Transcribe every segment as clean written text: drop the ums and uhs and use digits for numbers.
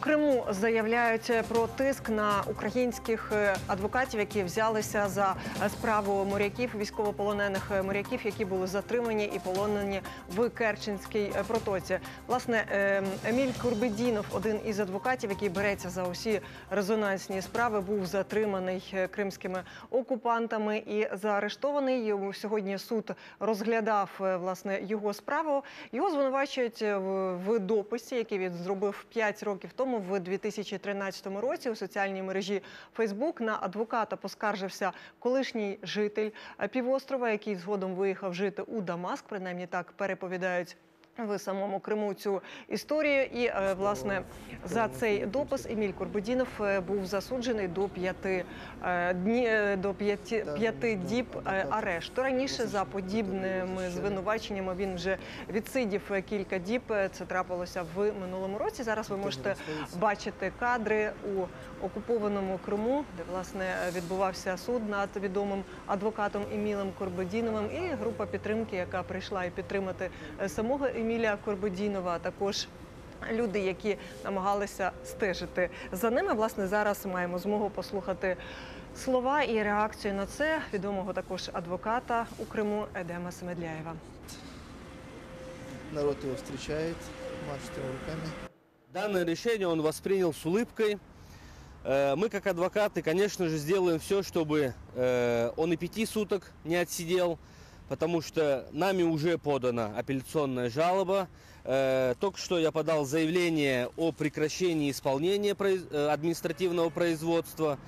Криму заявляють про тиск на українських адвокатів, які взялися за справу моряків, військовополонених моряків, які були затримані і полонені в Керченській протоці. Власне, Еміль Курбедінов, один із адвокатів, який береться за усі резонансні справи, був затриманий кримськими окупантами і заарештований. Сьогодні суд розглядав, власне, його справу. Його звинувачують в дописі, який він зробив 5 років тому, в 2013 році, у соціальній мережі Facebook. На адвоката поскаржився колишній житель півострова, який згодом виїхав жити у Дамаск. Принаймні так переповідають в самому Криму цю історію. І, власне, за цей допис Еміль Курбедінов був засуджений до 5 діб арешту. Раніше за подібними звинуваченнями він вже відсидів кілька діб. Це трапилося в минулому році. Зараз ви можете бачити кадри у окупованому Криму, де, власне, відбувався суд над відомим адвокатом Емілем Курбедіновим, і група підтримки, яка прийшла і підтримати самого Еміля Курбедінова, а також люди, які намагалися стежити за ними. Власне, зараз маємо змогу послухати слова і реакцію на це відомого також адвоката у Криму Эдема Семедляєва. Народ его встречает, машет его руками. Данное решение он воспринял с улыбкой. Мы, как адвокаты, конечно же, сделаем все, чтобы он и 5 суток не отсидел, потому что нами уже подана апелляционная жалоба. Только что я подал заявление о прекращении исполнения административного производства.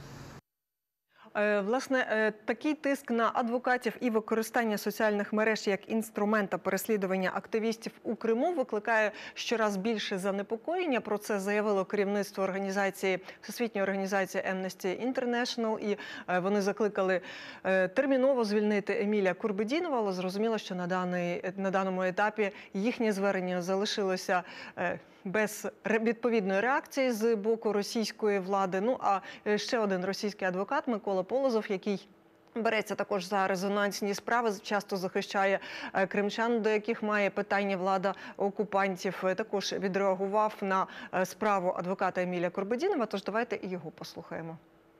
Власне, такий тиск на адвокатів і використання соціальних мереж як інструмента переслідування активістів у Криму викликає щораз більше занепокоєння. Про це заявило керівництво організації, Всесвітньої організації Amnesty International, і вони закликали терміново звільнити Еміля Курбедінова, але зрозуміло, що на даному етапі їхнє звернення залишилося без відповідної реакції з боку російської влади. Ну, а ще один російський адвокат Микола Полозов, який береться також за резонансні справи, часто захищає кримчан, до яких має питання влада окупантів, також відреагував на справу адвоката Еміля Курбедінова. Тож давайте і його послухаємо.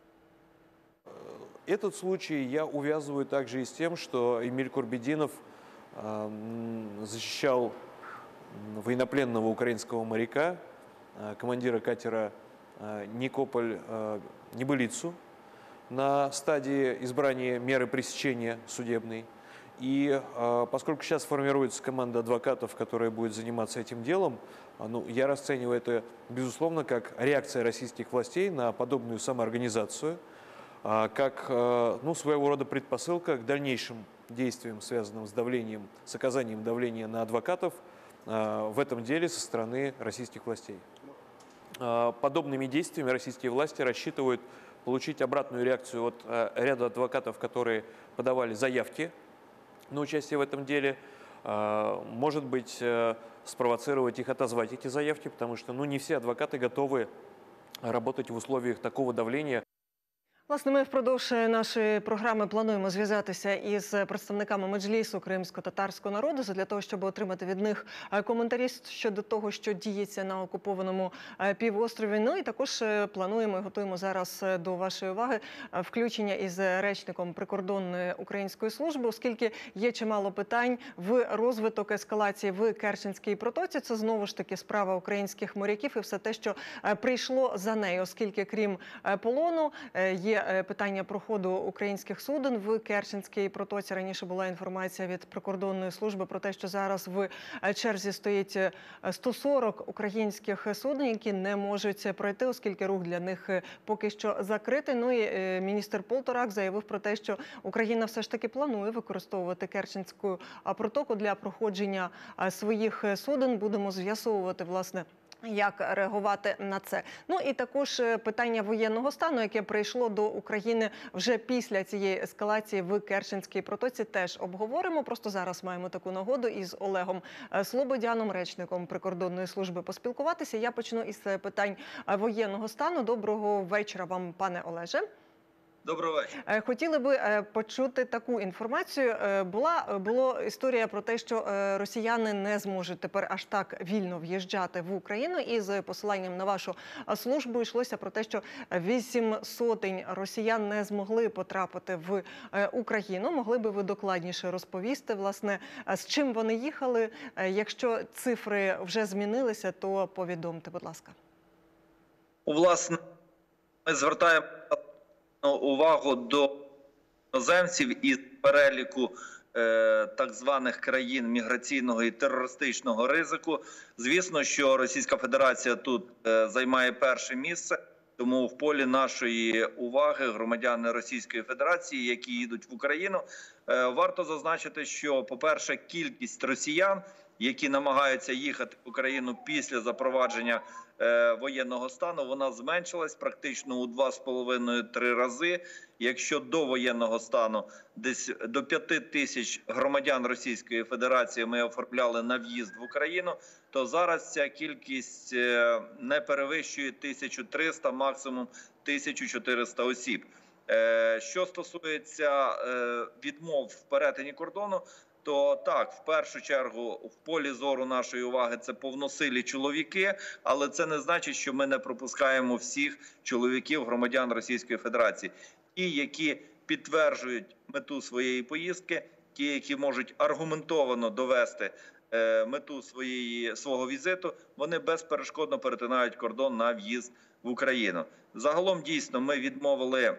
Этот случай я увязываю также и с тем, что Эмиль Курбединов защищал военнопленного украинского моряка, командира катера «Никополь» Небылицу на стадии избрания меры пресечения судебной. И поскольку сейчас формируется команда адвокатов, которая будет заниматься этим делом, я расцениваю это, безусловно, как реакция российских властей на подобную самоорганизацию, как своего рода предпосылка к дальнейшим действиям, связанным с давлением, с оказанием давления на адвокатов в этом деле со стороны российских властей. Подобными действиями российские власти рассчитывают получить обратную реакцию от ряда адвокатов, которые подавали заявки на участие в этом деле, может быть, спровоцировать их отозвать эти заявки, потому что не все адвокаты готовы работать в условиях такого давления. Власне, ми впродовж нашої програми плануємо зв'язатися із представниками Меджлісу кримсько-татарського народу для того, щоб отримати від них коментарі щодо того, що діється на окупованому півострові. Ну і також плануємо і готуємо зараз до вашої уваги включення із речником прикордонної української служби, оскільки є чимало питань в розвиток ескалації в Керченській протоці. Це знову ж таки справа українських моряків і все те, що прийшло за нею, оскільки крім полону є питання проходу українських суден в Керченській протоці. Раніше була інформація від прикордонної служби про те, що зараз в черзі стоїть 140 українських суден, які не можуть пройти, оскільки рух для них поки що закритий. Ну і міністр Полторак заявив про те, що Україна все ж таки планує використовувати Керченську протоку для проходження своїх суден. Будемо з'ясовувати, власне, як реагувати на це. Ну і також питання воєнного стану, яке прийшло до України вже після цієї ескалації в Керченській протоці, теж обговоримо. Просто зараз маємо таку нагоду із Олегом Слободяном, речником прикордонної служби, поспілкуватися. Я почну із питань воєнного стану. Доброго вечора вам, пане Олеже. Доброго вечора. Хотіли би почути таку інформацію. Була історія про те, що росіяни не зможуть тепер аж так вільно в'їжджати в Україну. І з посиланням на вашу службу йшлося про те, що 800 росіян не змогли потрапити в Україну. Могли би ви докладніше розповісти, власне, з чим вони їхали? Якщо цифри вже змінилися, то повідомте, будь ласка. Власне, ми звертаємо увагу до іноземців із переліку так званих країн міграційного і терористичного ризику. Звісно, що Російська Федерація тут займає перше місце, тому в полі нашої уваги громадяни Російської Федерації, які їдуть в Україну. Варто зазначити, що, по-перше, кількість росіян, які намагаються їхати в Україну після запровадження воєнного стану, вона зменшилась практично у 2,5-3 рази. Якщо до воєнного стану десь до 5 тисяч громадян Російської Федерації ми оформляли на в'їзд в Україну, то зараз ця кількість не перевищує 1300, максимум 1400 осіб. Що стосується відмов в перетині кордону, то так, в першу чергу в полі зору нашої уваги це повносилі чоловіки, але це не значить, що ми не пропускаємо всіх чоловіків, громадян Російської Федерації. Ті, які підтверджують мету своєї поїздки, ті, які можуть аргументовано довести мету свого візиту, вони безперешкодно перетинають кордон на в'їзд в Україну. Загалом, дійсно, ми відмовили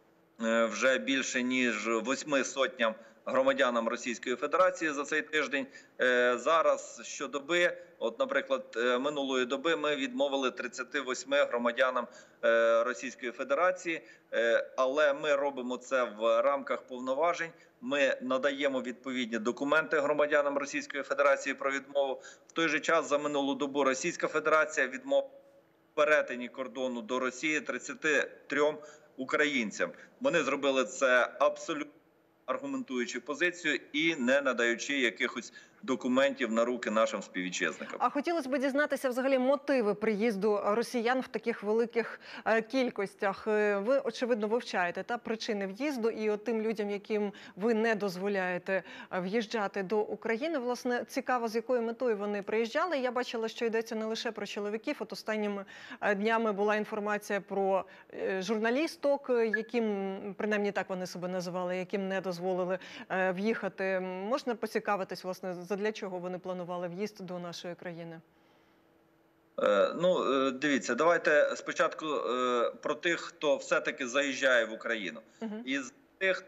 вже більше ніж 800 громадянам Російської Федерації за цей тиждень. Зараз щодоби, от, наприклад, минулої доби ми відмовили 38 громадянам Російської Федерації, але ми робимо це в рамках повноважень. Ми надаємо відповідні документи громадянам Російської Федерації про відмову. В той же час за минулу добу Російська Федерація відмовила в перетині кордону до Росії 33 українцям. Вони зробили це абсолютно аргументуючи позицію і не надаючи якихось документів на руки нашим співвітчизникам. А хотілося б дізнатися взагалі мотиви приїзду росіян в таких великих кількостях. Ви, очевидно, вивчаєте причини в'їзду, і от тим людям, яким ви не дозволяєте в'їжджати до України, власне, цікаво, з якою метою вони приїжджали. Я бачила, що йдеться не лише про чоловіків. От останніми днями була інформація про журналісток, яким, принаймні так вони себе називали, яким не дозволили в'їхати. Можна поцікавитись, власне, задля чого вони планували в'їзд до нашої країни? Ну, дивіться, давайте спочатку про тих, хто все-таки заїжджає в Україну. Із тих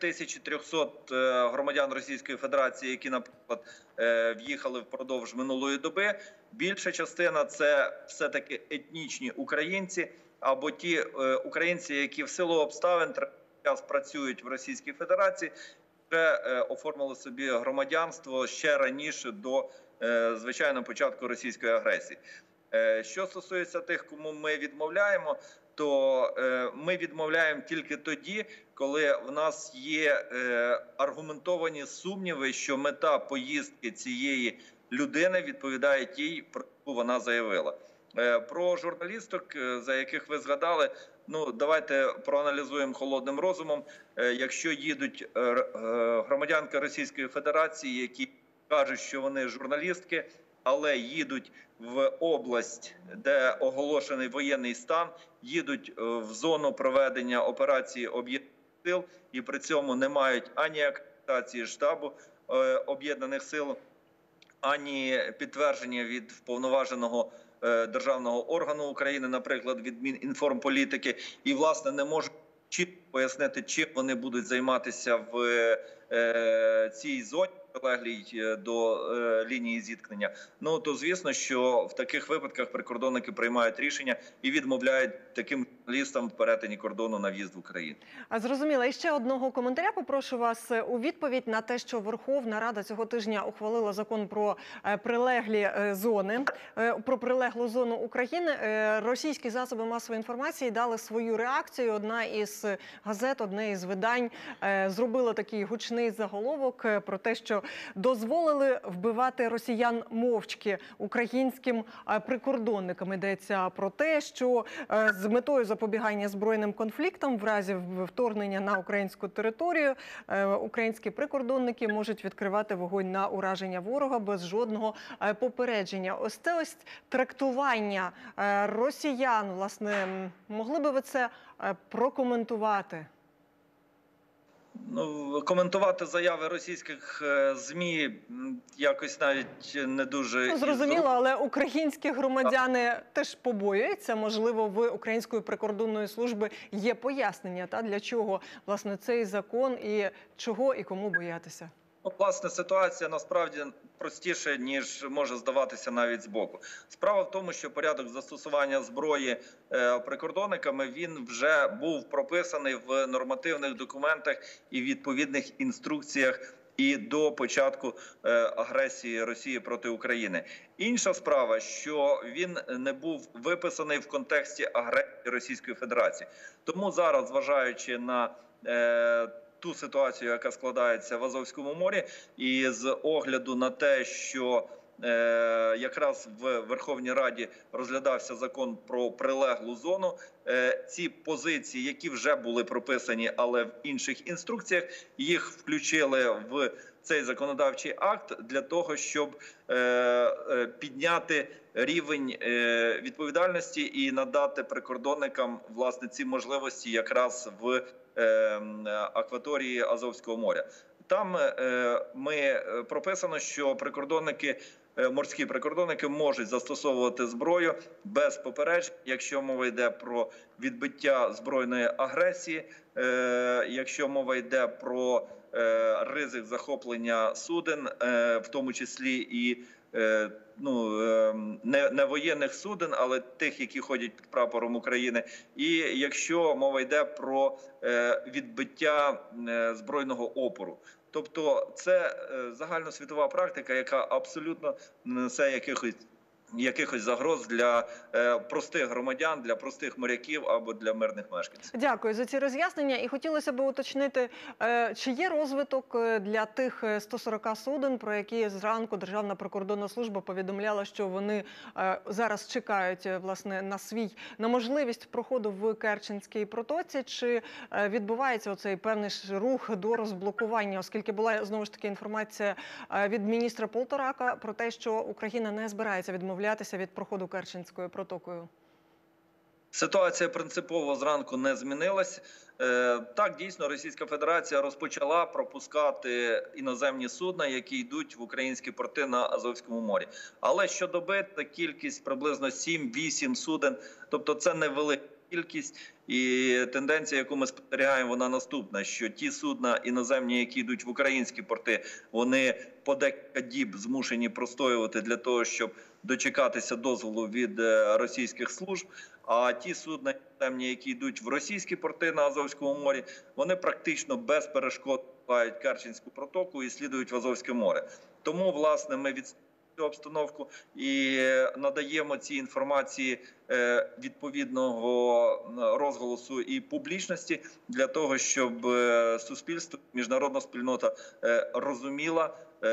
1300 громадян Російської Федерації, які, наприклад, в'їхали впродовж минулої доби, більша частина – це все-таки етнічні українці, або ті українці, які в силу обставин час працюють в Російській Федерації, вже оформили собі громадянство ще раніше до, звичайно, початку російської агресії. Що стосується тих, кому ми відмовляємо, то ми відмовляємо тільки тоді, коли в нас є аргументовані сумніви, що мета поїздки цієї людини відповідає тій, про яку вона заявила. Про журналісток, за яких ви згадали, ну, давайте проаналізуємо холодним розумом. Якщо їдуть громадянки Російської Федерації, які кажуть, що вони журналістки, але їдуть в область, де оголошений воєнний стан, їдуть в зону проведення операції Об'єднаних сил і при цьому не мають ані акредитації штабу Об'єднаних сил, ані підтвердження від вповноваженого державного органу України, наприклад, від Мінінформполітики, і, власне, не можуть чітко пояснити, чим вони будуть займатися в цій зоні, прилеглій до лінії зіткнення, ну, то звісно, що в таких випадках прикордонники приймають рішення і відмовляють таким журналістам в перетині кордону на в'їзд в Україну. Зрозуміло. І ще одного коментаря попрошу вас у відповідь на те, що Верховна Рада цього тижня ухвалила закон про прилеглі зони, про прилеглу зону України. Російські засоби масової інформації дали свою реакцію. Одна із газет, одне із видань зробило такий гучний заголовок про те, що дозволили вбивати росіян мовчки українським прикордонникам. Йдеться про те, що з метою запобігання збройним конфліктам в разі вторгнення на українську територію українські прикордонники можуть відкривати вогонь на ураження ворога без жодного попередження. Ось це ось трактування росіян, власне, могли би ви це прокоментувати? Ну, коментувати заяви російських ЗМІ якось навіть не дуже... Зрозуміло, але українські громадяни теж побоюються. Можливо, в Української прикордонної служби є пояснення, для чого, власне, цей закон і чого і кому боятися? Власне, ситуація насправді простіша, ніж може здаватися навіть збоку. Справа в тому, що порядок застосування зброї прикордонниками, він вже був прописаний в нормативних документах і відповідних інструкціях і до початку агресії Росії проти України. Інша справа, що він не був виписаний в контексті агресії Російської Федерації. Тому зараз, зважаючи на ту ситуацію, яка складається в Азовському морі, і з огляду на те, що якраз в Верховній Раді розглядався закон про прилеглу зону, ці позиції, які вже були прописані, але в інших інструкціях, їх включили в цей законодавчий акт для того, щоб підняти рівень відповідальності і надати прикордонникам, власне, ці можливості якраз в акваторії Азовського моря. Там прописано, що морські прикордонники можуть застосовувати зброю без попереджень, якщо мова йде про відбиття збройної агресії, якщо мова йде про ризик захоплення суден, в тому числі і не воєнних суден, але тих, які ходять під прапором України, і якщо мова йде про відбиття збройного опору. Тобто це загальносвітова практика, яка абсолютно не несе якихось загроз для простих громадян, для простих моряків або для мирних мешканців. Дякую за ці роз'яснення. І хотілося б уточнити, чи є розвиток для тих 140 суден, про які зранку Державна прикордонна служба повідомляла, що вони зараз чекають, власне, на можливість проходу в Керченській протоці, чи відбувається оцей певний рух до розблокування, оскільки була, знову ж таки, інформація від міністра Полторака про те, що Україна не збирається відмовлятися від проходу Керченською протокою? Ситуація принципово зранку не змінилась. Так, дійсно, Російська Федерація розпочала пропускати іноземні судна, які йдуть в українські порти на Азовському морі. Але щодоби це кількість приблизно 7-8 суден, тобто це невелика кількість. І тенденція, яку ми спостерігаємо, вона наступна, що ті судна іноземні, які йдуть в українські порти, вони по декілька діб змушені простоювати для того, щоб дочекатися дозволу від російських служб, а ті судна іноземні, які йдуть в російські порти на Азовському морі, вони практично без перешкод мають Керченську протоку і слідують в Азовське море. Тому, власне, ми обстановку і надаємо ці інформації відповідного розголосу і публічності для того, щоб суспільство, міжнародна спільнота розуміла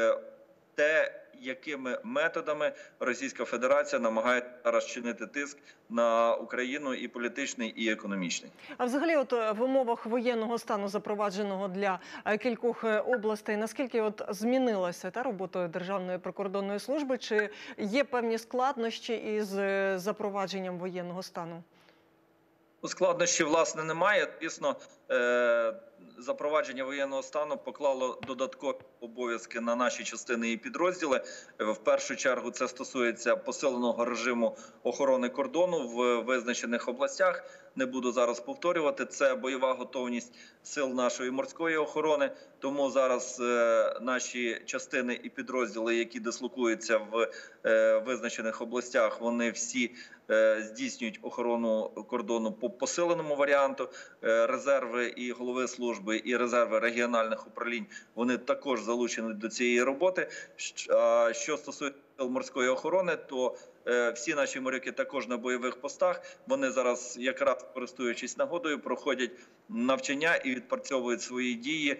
те, якими методами Російська Федерація намагається зараз чинити тиск на Україну і політичний, і економічний. А взагалі, в умовах воєнного стану, запровадженого для кількох областей, наскільки змінилася робота Державної прикордонної служби? Чи є певні складнощі із запровадженням воєнного стану? Складнощі, власне, немає. Звісно, запровадження воєнного стану поклало додаткові обов'язки на наші частини і підрозділи. В першу чергу це стосується посиленого режиму охорони кордону в визначених областях. Не буду зараз повторювати. Це бойова готовність сил нашої морської охорони. Тому зараз наші частини і підрозділи, які дислокуються в визначених областях, вони всі здійснюють охорону кордону по посиленому варіанту. Резерви і голови служби, і резерви регіональних управлінь, вони також залучені до цієї роботи. Що стосується сил морської охорони, то всі наші моряки також на бойових постах. Вони зараз, якраз користуючись нагодою, проходять навчання і відпрацьовують свої дії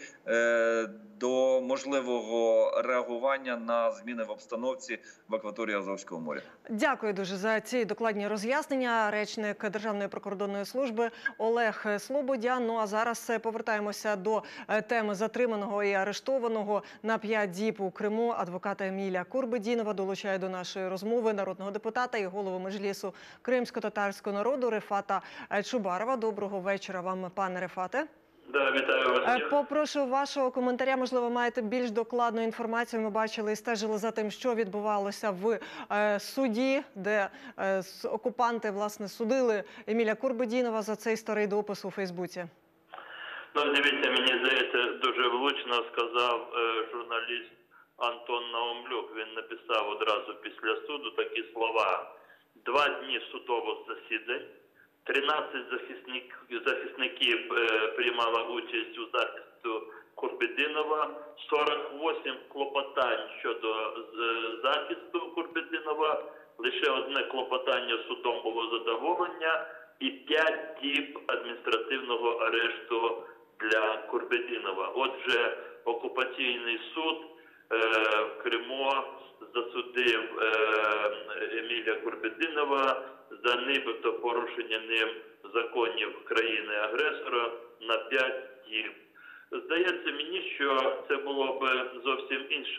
до можливого реагування на зміни в обстановці в акваторії Азовського моря. Дякую дуже за ці докладні роз'яснення. Речник Державної прикордонної служби Олег Слободян. Ну а зараз повертаємося до теми затриманого і арештованого на 5 діб у Криму адвоката Еміля Курбедінова. Долучає до нашої розмови народного депутата і голову Меджлісу кримсько-татарського народу Рефата Чубарова. Доброго вечора вам, пане Рефате. Да, вітаю вас. Попрошу вашого коментаря, можливо, маєте більш докладну інформацію. Ми бачили і стежили за тим, що відбувалося в суді, де окупанти, власне, судили Еміля Курбедінова за цей старий допис у Фейсбуці. Ну, дивіться, мені здається, дуже влучно сказав журналіст Антон Наумлюк. Він написав одразу після суду такі слова. 2 дні судових засідань. 13 захисників приймала участь у захисту Курбедінова, 48 клопотань щодо захисту Курбедінова, лише одне клопотання судом було задоволення і 5 діб адміністративного арешту для Курбедінова. Отже, окупаційний суд в Криму засудив Еміля Курбедінова за нібито порушення ним законів країни-агресора на 5 діб. Здається мені, що це було б зовсім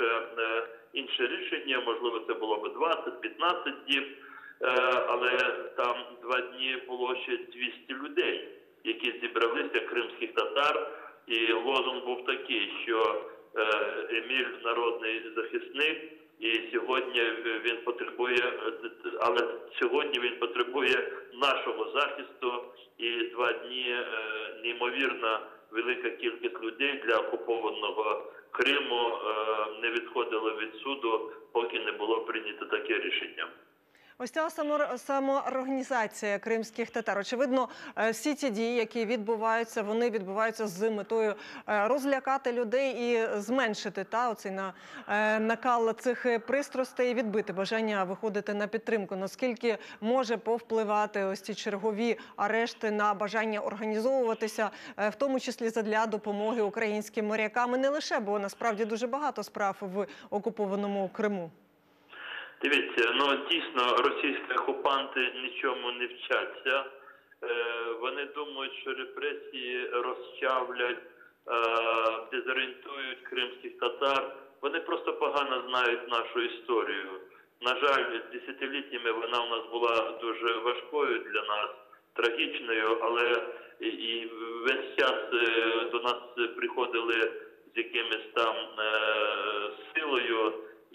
інше рішення, можливо, це було б 20-15 діб, але там 2 дні було ще 200 людей, які зібралися, кримських татар, і лозунг був такий, що Еміль – народний захисник, і сьогодні він потребує, але сьогодні він потребує нашого захисту, і 2 дні неймовірно велика кількість людей для окупованого Криму не відходила від суду, поки не було прийнято таке рішення. Ось ця самоорганізація кримських татар. Очевидно, всі ці дії, які відбуваються, вони відбуваються з метою розлякати людей і зменшити оцей накал цих пристрастей і відбити бажання виходити на підтримку. Наскільки може повпливати ось ці чергові арешти на бажання організовуватися, в тому числі задля допомоги українським морякам, і не лише, бо насправді дуже багато справ в окупованому Криму. Дивіться, дійсно, російські окупанти нічому не вчаться. Вони думають, що репресії розчавлять, дезорієнтують кримських татар. Вони просто погано знають нашу історію. На жаль, десятиліттями вона у нас була дуже важкою для нас, трагічною, але і весь час до нас приходили з якимось там силою.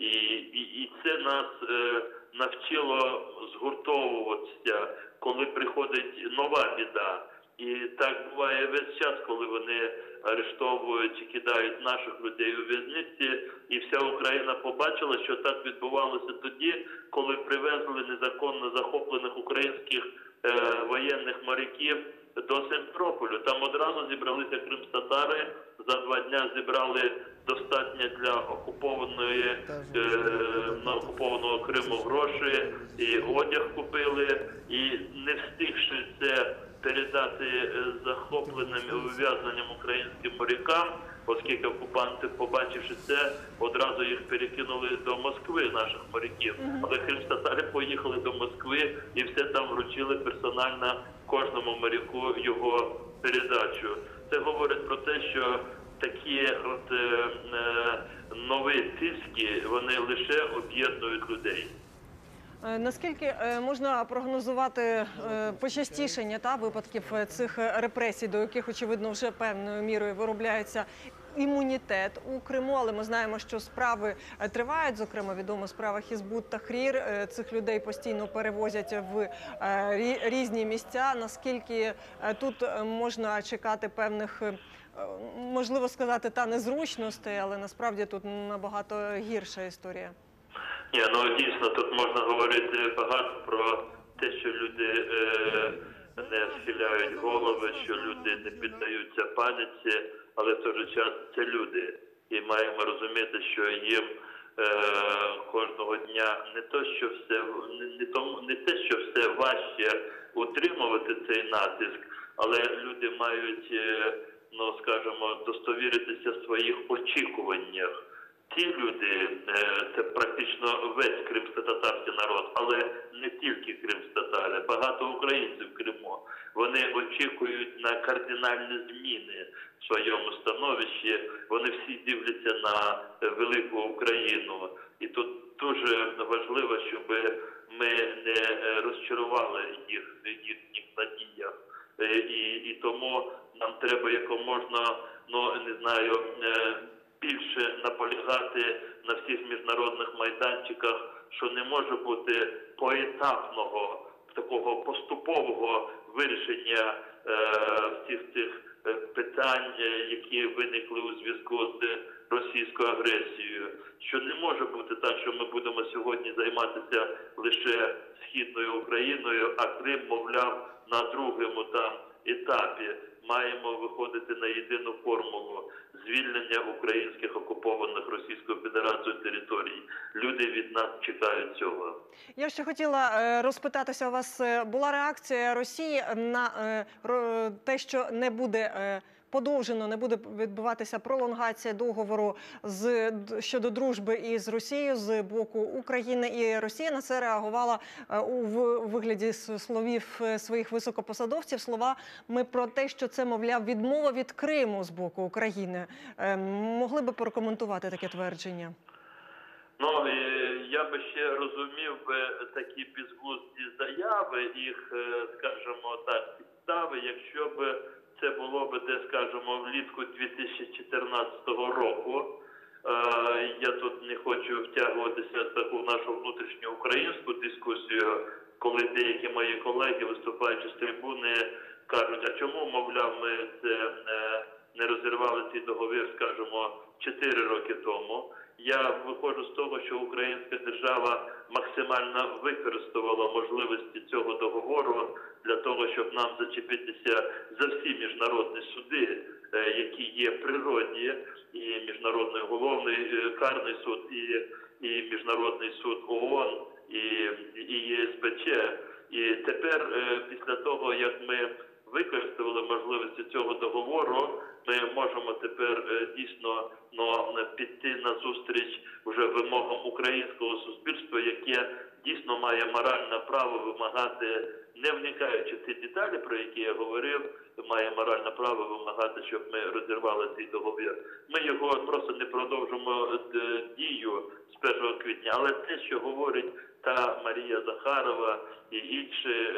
І це нас навчило згуртовуватися, коли приходить нова біда. І так буває весь час, коли вони арештовують і кидають наших людей у в'язниці. І вся Україна побачила, що так відбувалося тоді, коли привезли незаконно захоплених українських воєнних моряків до Симферополя. Там одразу зібралися кримські-татари, за 2 дня зібрали достатньо для окупованого Криму гроші, і одяг купили, і не встигши це передати захопленим і ув'язненим українським морякам, оскільки окупанти, побачивши це, одразу їх перекинули до Москви, наших моряків. Але кримські-татари поїхали до Москви і все там вручили персонально кожному моряку його передачу. Це говорить про те, що такі нові тиски, вони лише об'єднують людей. Наскільки можна прогнозувати почастішення випадків цих репресій, до яких, очевидно, вже певною мірою виробляється імунітет у Криму, але ми знаємо, що справи тривають, зокрема, відома справа Хізбут Тахрір. Цих людей постійно перевозять в різні місця. Наскільки тут можна чекати певних, можливо сказати, незручностей, але насправді тут набагато гірша історія? Ні, дійсно, тут можна говорити багато про те, що люди не схиляють голови, що люди не піддаються паніці, але в той же час це люди. І маємо розуміти, що їм кожного дня не те, що все важче утримувати цей натиск, але люди мають, ну скажімо, достовіритися в своїх очікуваннях. Ці люди, це практично весь кримськотатарський народ, але не тільки кримськотатари, багато українців в Криму. Вони очікують на кардинальні зміни в своєму становищі. Вони всі дивляться на велику Україну. І тут дуже важливо, щоб ми не розчарували їх в їхніх надіях. І тому нам треба якоможна, ну не знаю, більше наполягати на всіх міжнародних майданчиках, що не може бути поетапного, такого поступового вирішення всіх цих питань, які виникли у зв'язку з російською агресією. Що не може бути так, що ми будемо сьогодні займатися лише Східною Україною, а Крим, мовляв, на другому там етапі. Маємо виходити на єдину формулу звільнення українських окупованих Російською Федерацією територій. Люди від нас чекають цього. Я ще хотіла розпитатися у вас, була реакція Росії на те, що не буде подовжено, не буде відбуватися пролонгація договору щодо дружби із Росією з боку України. І Росія на це реагувала у вигляді словів своїх високопосадовців, словами про те, що це, мовляв, відмова від Криму з боку України. Могли би прокоментувати таке твердження? Ну, я би ще розумів такі безглузді заяви, їх, скажімо так, підстави, якщо б це було б, де, скажімо, влітку 2014 року. Я тут не хочу втягуватися в таку нашу внутрішню українську дискусію, коли деякі мої колеги, виступаючи з трибуни, кажуть, а чому, мовляв, ми це не розірвали цей договір, скажімо, 4 роки тому. Я виходжу з того, що українська держава максимально використовувала можливості цього договору для того, щоб нам зачепитися за всі міжнародні суди, які є природні, і Міжнародний уголовний карний суд, і Міжнародний суд ООН, і ЄСПЧ. І тепер, після того, як ми використовували можливості цього договору, ми можемо тепер дійсно піти на зустріч вже вимогам українського суспільства, яке дійсно має моральне право вимагати, не вникаючи в ті деталі, про які я говорив, має моральне право вимагати, щоб ми розірвали цей договір. Ми його просто не продовжимо дію з 1 квітня, але те, що говорить та Марія Захарова і інші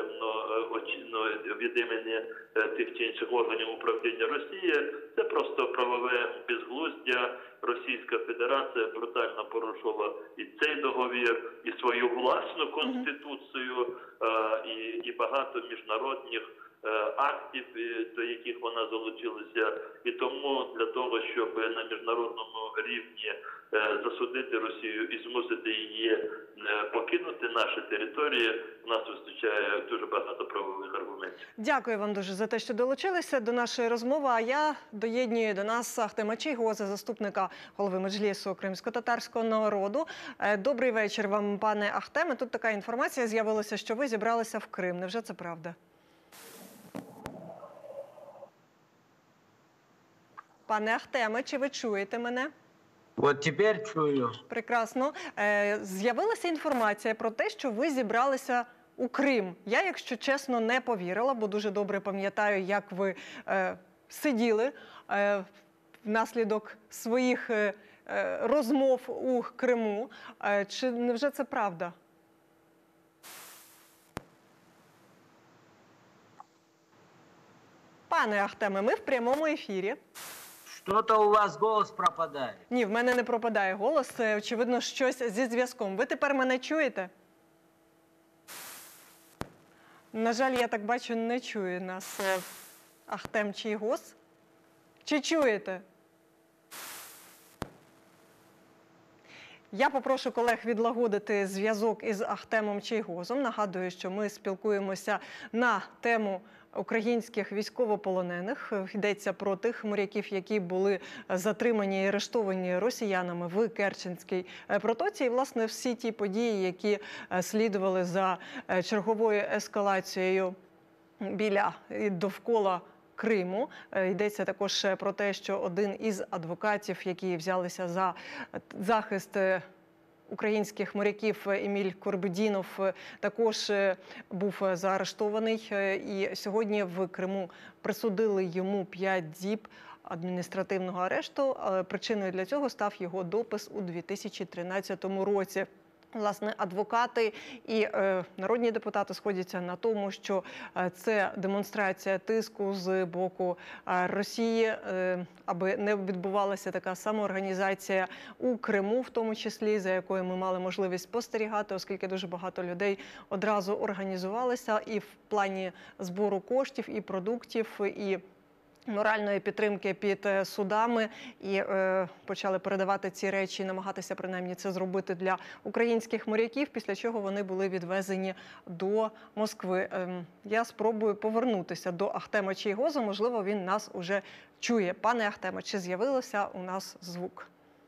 від імені тих чи інших органів управління Росії, це просто правове безглуздя. Російська Федерація брутально порушила і цей договір, і свою власну конституцію, і багато міжнародних актів, до яких вона залучилася. І тому для того, щоб на міжнародному рівні засудити Росію і змусити її покинути наші території, у нас вистачає дуже багато правових аргументів. Дякую вам дуже за те, що долучилися до нашої розмови. А я доєднюю до нас Ахтема Чийгоза, заступника голови Меджлісу кримськотатарського народу. Добрий вечір вам, пане Ахтеме. Тут така інформація з'явилася, що ви зібралися в Крим. Невже це правда? Пане Ахтеме, чи ви чуєте мене? От тепер чую. Прекрасно. З'явилася інформація про те, що ви зібралися у Крим. Я, якщо чесно, не повірила, бо дуже добре пам'ятаю, як ви сиділи внаслідок своїх розмов у Криму. Чи невже це правда? Пане Ахтеме, ми в прямому ефірі. Що-то у вас голос пропадає. Ні, в мене не пропадає голос. Це, очевидно, щось зі зв'язком. Ви тепер мене чуєте? На жаль, я так бачу, не чує нас Ахтем Чийгоз. Чи чуєте? Я попрошу колег відлагодити зв'язок із Ахтемом Чийгозом. Нагадую, що ми спілкуємося на тему українських військовополонених. Йдеться про тих моряків, які були затримані і арештовані росіянами в Керченській протоці. І, власне, всі ті події, які слідували за черговою ескалацією біля і довкола Криму. Йдеться також про те, що один із адвокатів, які взялися за захист українських моряків, Еміль Курбедінов, також був заарештований. І сьогодні в Криму присудили йому 5 діб адміністративного арешту. Причиною для цього став його допис у 2013 році. Власне, адвокати і народні депутати сходяться на тому, що це демонстрація тиску з боку Росії, аби не відбувалася така самоорганізація у Криму, в тому числі, за якою ми мали можливість спостерігати, оскільки дуже багато людей одразу організувалися і в плані збору коштів, і продуктів, і моральної підтримки під судами, і почали передавати ці речі, намагатися принаймні це зробити для українських моряків, після чого вони були відвезені до Москви. Я спробую повернутися до Ахтема Чийгоза, можливо, він нас уже чує. Пане Ахтеме, чи з'явився у нас звук?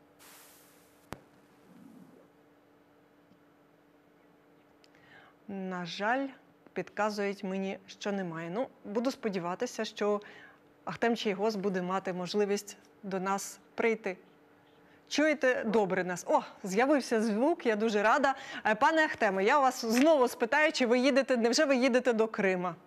На жаль, підказують мені, що немає. Ну, буду сподіватися, що Ахтем Чийгоз буде мати можливість до нас прийти. Чуєте добре нас? О, з'явився звук, я дуже рада. Пане Ахтеме, я вас знову спитаю, чи ви їдете, невже ви їдете до Крима?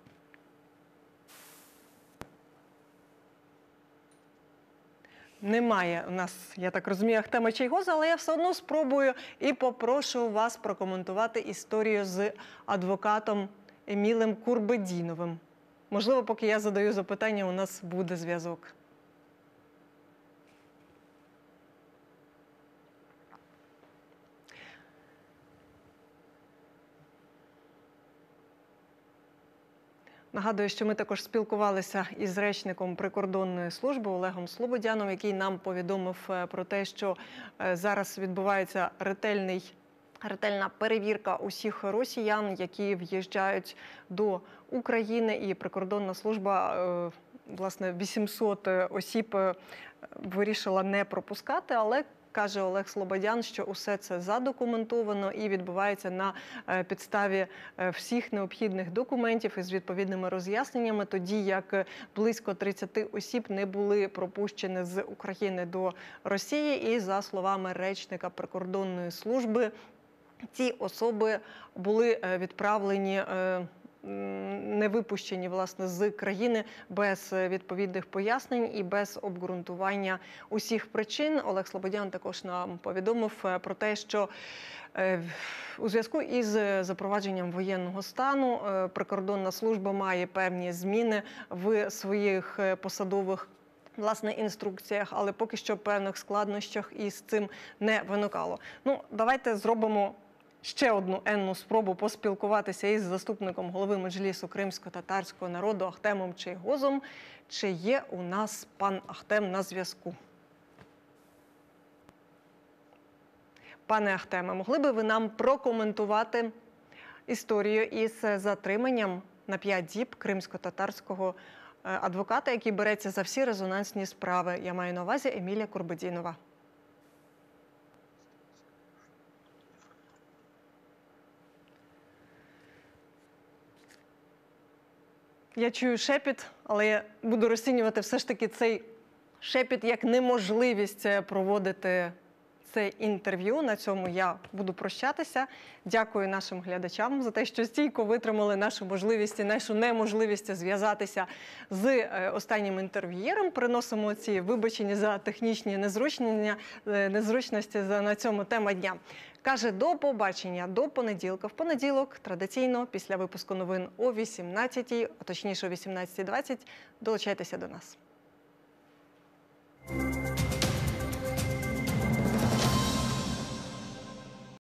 Немає у нас, я так розумію, Ахтема Чийгоза, але я все одно спробую і попрошу вас прокоментувати історію з адвокатом Емілем Курбедіновим. Можливо, поки я задаю запитання, у нас буде зв'язок. Нагадую, що ми також спілкувалися із речником прикордонної служби Олегом Слободяном, який нам повідомив про те, що зараз відбувається ретельна перевірка усіх росіян, які в'їжджають до України, і прикордонна служба, власне, 800 осіб вирішила не пропускати, але каже Олег Слободян, що усе це задокументовано і відбувається на підставі всіх необхідних документів із відповідними роз'ясненнями, тоді як близько 30 осіб не були пропущені з України до Росії. І за словами речника прикордонної служби, ці особи були відправлені, не випущені, власне, з країни без відповідних пояснень і без обґрунтування усіх причин. Олег Слободян також нам повідомив про те, що у зв'язку із запровадженням воєнного стану прикордонна служба має певні зміни в своїх посадових, власне, інструкціях, але поки що певних складнощах із цим не виникало. Ну, давайте зробимо ще одну енну спробу поспілкуватися із заступником голови Меджлісу кримсько-татарського народу Ахтемом Чийгозом. Чи є у нас пан Ахтем на зв'язку? Пане Ахтеме, могли би ви нам прокоментувати історію із затриманням на 5 діб кримсько-татарського адвоката, який береться за всі резонансні справи? Я маю на увазі Еміля Курбедінова. Я чую шепіт, але я буду розцінювати все ж таки цей шепіт як неможливість проводити це інтерв'ю. На цьому я буду прощатися. Дякую нашим глядачам за те, що стійко витримали нашу можливість і нашу неможливість зв'язатися з останнім інтерв'єром. Приносимо ці вибачення за технічні незручності на цьому тема дня. Каже, до побачення, до понеділка. В понеділок, традиційно, після випуску новин о 18-й, а точніше о 18:20, долучайтеся до нас.